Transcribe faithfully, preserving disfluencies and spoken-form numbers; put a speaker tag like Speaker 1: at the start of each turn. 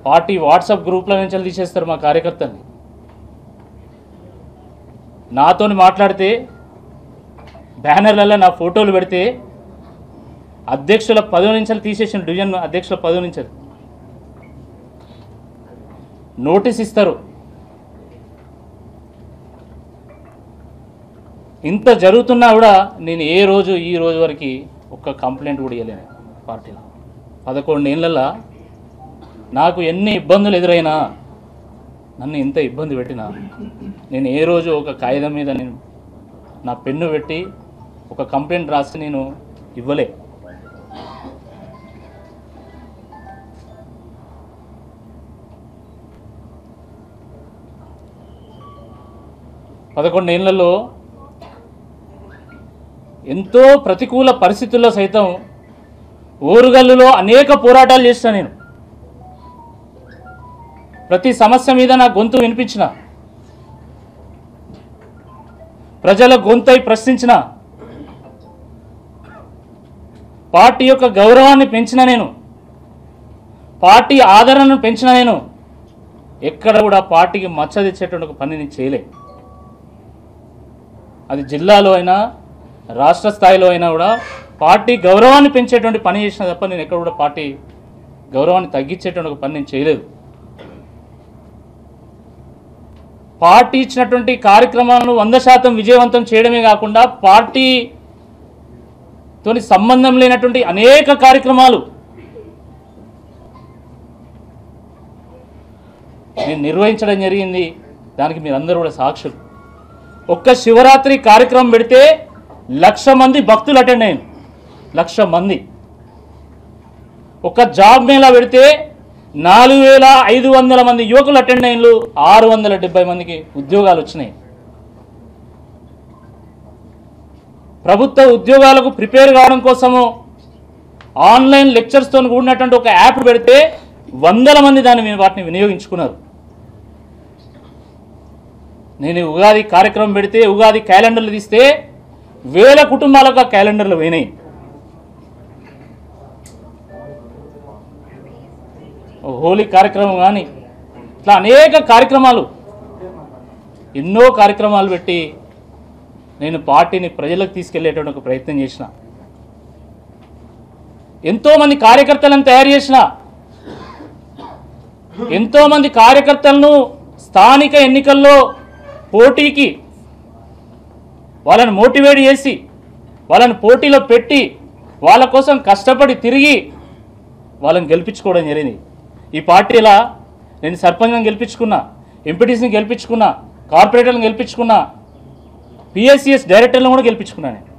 Speaker 1: Party WhatsApp గ్రూప్ల నుంచి తీసేస్తారు మా కార్యకర్తల్ని. నాతో మాట్లాడితే బ్యానర్లలో నా ఫోటోలు పెడితే అధ్యక్షుల పదవి నుంచి తీసేసిన డివిజన్ అధ్యక్షుల పదవి నుంచి నోటీస్ ఇస్తారు. ఇంత జరుగుతున్నా కూడా నేను ఏ రోజు ఈ రోజు వరకు ఒక్క కంప్లైంట్ కూడా ఇవ్వలేను పార్టీలో. పదకొండు ఏళ్ళల్లో నాకు ఎన్ని ఇబ్బందులు ఎదురైనా, నన్ను ఇంత ఇబ్బంది పెట్టినా నేను ఏ రోజు ఒక కాగితం మీద నేను నా పెన్ను పెట్టి ఒక కంప్లైంట్ రాసి నేను ఇవ్వలే. పదకొండు ఏళ్లలో ఎంతో ప్రతికూల పరిస్థితుల్లో సైతం ఓరుగల్లులో అనేక పోరాటాలు చేసిన నేను. ప్రతి సమస్య మీద నా గొంతు వినిపించిన, ప్రజల గొంతై ప్రశ్నించిన, పార్టీ యొక్క గౌరవాన్ని పెంచిన నేను, పార్టీ ఆదరణను పెంచిన నేను. ఎక్కడ కూడా పార్టీకి మచ్చ తెచ్చేటువంటి ఒక పని నేను చేయలే. అది జిల్లాలో అయినా రాష్ట్ర స్థాయిలో అయినా కూడా పార్టీ గౌరవాన్ని పెంచేటువంటి పని చేసిన తప్ప నేను ఎక్కడ కూడా పార్టీ గౌరవాన్ని తగ్గించేటువంటి ఒక పని నేను చేయలేదు. పార్టీ ఇచ్చినటువంటి కార్యక్రమాలను వంద శాతం విజయవంతం చేయడమే కాకుండా పార్టీతోని సంబంధం లేనటువంటి అనేక కార్యక్రమాలు నేను నిర్వహించడం జరిగింది. దానికి మీరందరూ కూడా సాక్షులు. ఒక్క శివరాత్రి కార్యక్రమం పెడితే లక్ష మంది భక్తులు అటెండ్ అయ్యారు. లక్ష మంది. ఒక జాబ్ మేళా పెడితే నాలుగు వేల ఐదు వందల మంది యువకులు అటెండ్ అయ్యారు. ఆరు వందల డెబ్బై మందికి ఉద్యోగాలు వచ్చినాయి. ప్రభుత్వ ఉద్యోగాలకు ప్రిపేర్ కావడం కోసము ఆన్లైన్ లెక్చర్స్తో కూడినటువంటి ఒక యాప్ పెడితే వందల మంది దాన్ని వాటిని వినియోగించుకున్నారు. నేను ఉగాది కార్యక్రమం పెడితే ఉగాది క్యాలెండర్లు తీస్తే వేల కుటుంబాలకు ఆ క్యాలెండర్లు పోయినాయి. హోలీ కార్యక్రమం కానీ ఇట్లా అనేక కార్యక్రమాలు, ఎన్నో కార్యక్రమాలు పెట్టి నేను పార్టీని ప్రజలకు తీసుకెళ్లేటువంటి ఒక ప్రయత్నం చేసిన. ఎంతోమంది కార్యకర్తలను తయారు చేసిన, ఎంతోమంది కార్యకర్తలను స్థానిక ఎన్నికల్లో పోటీకి వాళ్ళని మోటివేట్ చేసి వాళ్ళని పోటీలో పెట్టి వాళ్ళ కోసం కష్టపడి తిరిగి వాళ్ళని గెలిపించుకోవడం జరిగింది. ఈ పార్టీలా నేను సర్పంచ్ని గెలిపించుకున్నా, ఎంపీటీసీని గెలిపించుకున్నా, కార్పొరేటర్ని గెలిపించుకున్నా, పిఎస్సిఎస్ డైరెక్టర్లను కూడా గెలిపించుకున్నాను.